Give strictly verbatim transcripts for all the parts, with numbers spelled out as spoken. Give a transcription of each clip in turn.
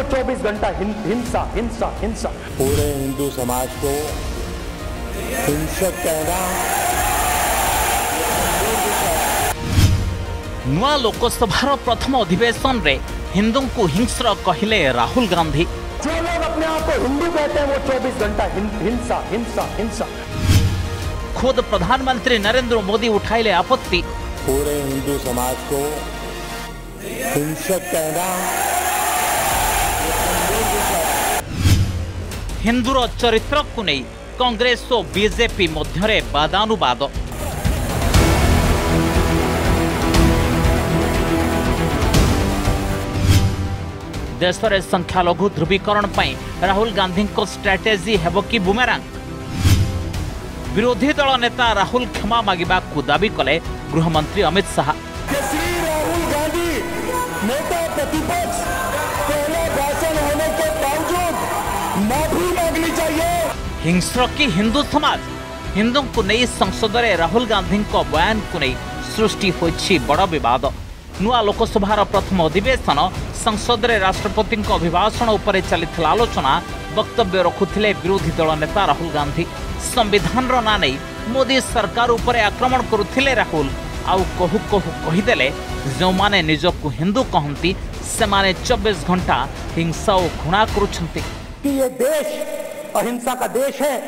चौबीस घंटा हिंसा हिंसा हिंसा। पूरे हिंदू समाज को हिंसक कहना। नुआ लोकसभा प्रथम अधिवेशन रे हिंदू को हिंस्र कहले राहुल गांधी। जो लोग अपने आप को हिंदू कहते हैं वो चौबीस घंटा हिंसा हिंसा हिंसा। खुद प्रधानमंत्री नरेंद्र मोदी उठाइले आपत्ति। पूरे हिंदू समाज को हिंसक कहना। हिंदूर चरित्र को नहीं कांग्रेस और बीजेपी मध्य वादानुवाद। देश में संख्यालघु ध्रुवीकरण पर राहुल गांधी को स्ट्रेटेजी हेब कि बुमेरांग। विरोधी दल नेता राहुल क्षमा मांगा को दाबी कले गृहमंत्री अमित शाह। श्री राहुल गांधी नेता प्रतिपक्ष पहला भाषण होने के बावजूद माफी मांगनी चाहिए। हिंस्र की हिंदू समाज हिंदू को नहीं संसद में राहुल गांधी को बयान को नहीं सृष्टि होइछि बड़ विवाद। नुआ लोकसभा प्रथम अधिवेशन संसद में राष्ट्रपति अभिभाषण उपर चली आलोचना वक्तव्य रखुथिले विरोधी दल नेता राहुल गांधी। संविधान ना नहीं मोदी सरकार उपर आक्रमण करुथिले राहुल। आउ कहु कहु कहीदेले जो माने निजक हिंदू कहती से माने चौबीस घंटा हिंसा और घृणा करुछंती। कि ये देश अहिंसा का देश है।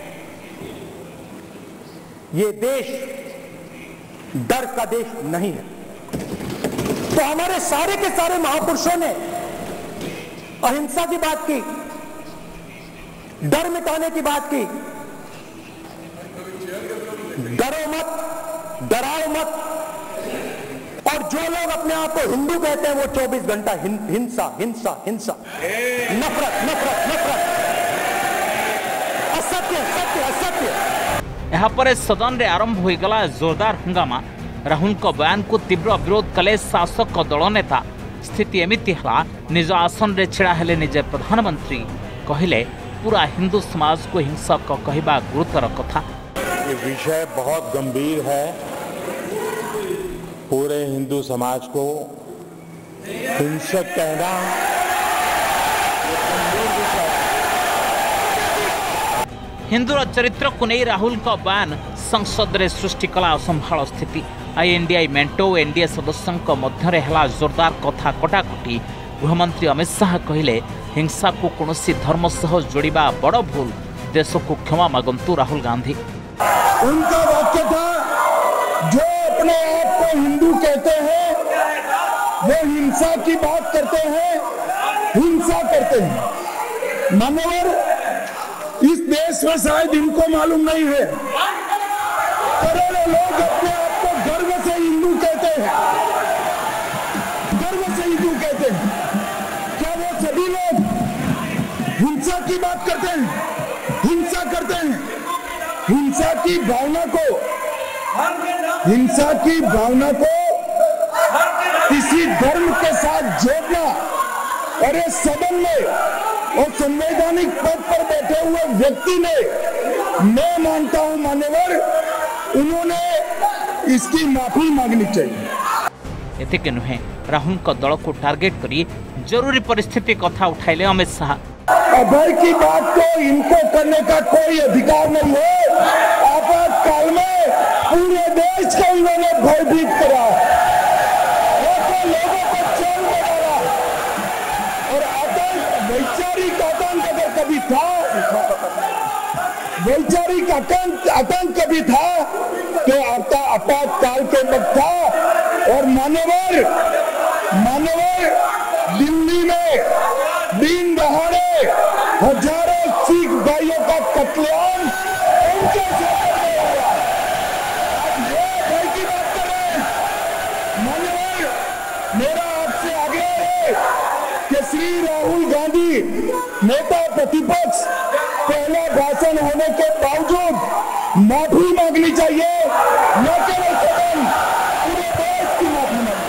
ये देश डर का देश नहीं है। तो हमारे सारे के सारे महापुरुषों ने अहिंसा की बात की, डर मिटाने की बात की। डरो मत, डराओ मत। और जो लोग अपने आप को हिंदू कहते हैं वो चौबीस घंटा हिंसा हिंसा हिंसा, नफरत नफरत नफरत, असत्य सत्य असत्य। यहाँ पर सदन रे आरंभ हो गला जोरदार हंगामा। राहुल को बयान को तीव्र विरोध कले शासक दल नेता। स्थिति एमिति हला निज आसन रे छिड़ा हेले निजे प्रधानमंत्री कहले पूरा हिंदू समाज को हिंसक कहवा गुरुतर कथा। ये विषय बहुत गंभीर है। पूरे हिंदू समाज को हिंसक कहना हिंदूर चरित्र को नहीं राहुल का बयान संसद रे सृष्टि कला असंभाल स्थिति। आईएनडीआई मेंटो एनडीए सदस्यों मध्य जोरदार कथा कटाकटी। गृहमंत्री अमित शाह कहले हिंसा को कौन धर्म सह जोड़ा बड़ भूल। देश को क्षमा मागंतु राहुल गांधी। उनका वाक्य था जो अपने आप को हिंदू कहते हैं वो हिंसा की बात करते हैं, हिंसा करते हैं। मानवर इस देश में शायद इनको मालूम नहीं है, करोड़ों लोग अपने आप को गर्व से हिंदू कहते हैं, गर्व से हिंदू कहते हैं। क्या वो सभी लोग हिंसा की बात करते हैं, हिंसा करते हैं? हिंसा की भावना को हिंसा की भावना को किसी धर्म के साथ जोड़ना और इस सदन में और संवैधानिक पद पर बैठे हुए व्यक्ति ने, मैं मानता हूं मान्यवर, उन्होंने इसकी माफी मांगनी चाहिए। एतिके नुहे राहुल को दल को टार्गेट करी जरूरी परिस्थिति कथा उठाइले अमित शाह। अभय की बात को इनको करने का कोई अधिकार नहीं है। आपातकाल में पूरे देश को इन्होंने भयभीत करा, लोगों को चैन में डाला। और आतंक, वैचारिक आतंक अगर कभी था, वैचारिक आतंक आतंक कभी था तो आपातकाल के वक्त था। और मानवर मानवर दिल्ली में दिन दहाड़े हजारों सिख भाइयों का कत्लेआम उनके साथ हुआ। ये भय की बात कर रहे हैं। माननीय, मेरा आपसे आग्रह है कि श्री राहुल गांधी नेता प्रतिपक्ष पहला भाषण होने के बावजूद माफी मांगनी चाहिए, न केवल सदन, पूरे देश की माफी मांगनी।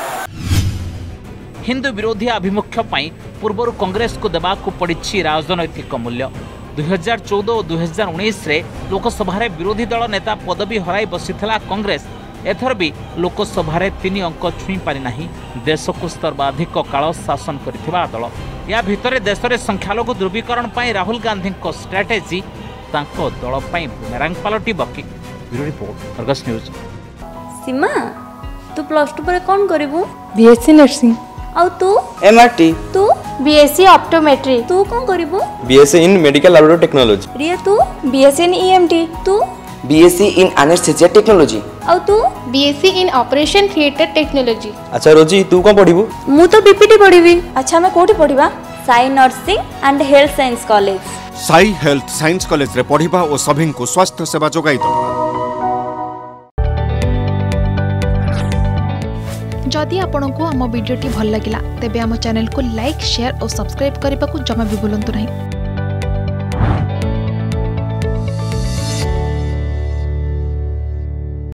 हिंदू विरोधी आभिमुख्य पूर्व कांग्रेस को देवाक पड़ी राजनैतिक मूल्य। दुई हजार चौदह और दुई हजार उन्नीस लोकसभा विरोधी दल नेता पदवी हराई बसीथिला कांग्रेस एथर भी लोकसभा तीन अंक छुई पारि नाही। देश को सर्वाधिक काल शासन करथिबा दल या भितर देश में संख्यालघु ध्रुवीकरण पर राहुल गांधी स्ट्राटेजी तांको दल बुमेरांग पलटिब कि bureau report Argus News. Seema तू प्लस टू पर कौन करिवु? BSc nursing. और तू? एमआरटी। तू? BSc optometry. तू कौन करिवु? BSc in medical laboratory technology. Riya तू? BSc in EMT. तू? BSc in anaesthesia technology. और तू? BSc in operation theatre technology. अच्छा रोजी तू कौन पढ़िबु? मु तो बीपीटी पढ़िबी। अच्छा मैं कोठी पढ़िबा? Sai nursing and health science college. Sai health science college रे पढ़िबा और सभी को स्वास्थ्य सेवा जोगाई दबा। जदि आपंक आम भिडी भल लगा तेब आम चैनल को लाइक शेयर और सब्सक्राइब करने को जमा भी भूलु नहीं।